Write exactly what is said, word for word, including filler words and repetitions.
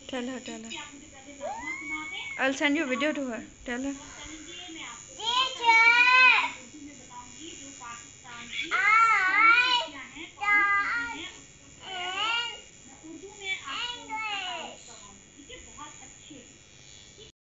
Tell her, tell her. I'll send you a video to her. Tell her.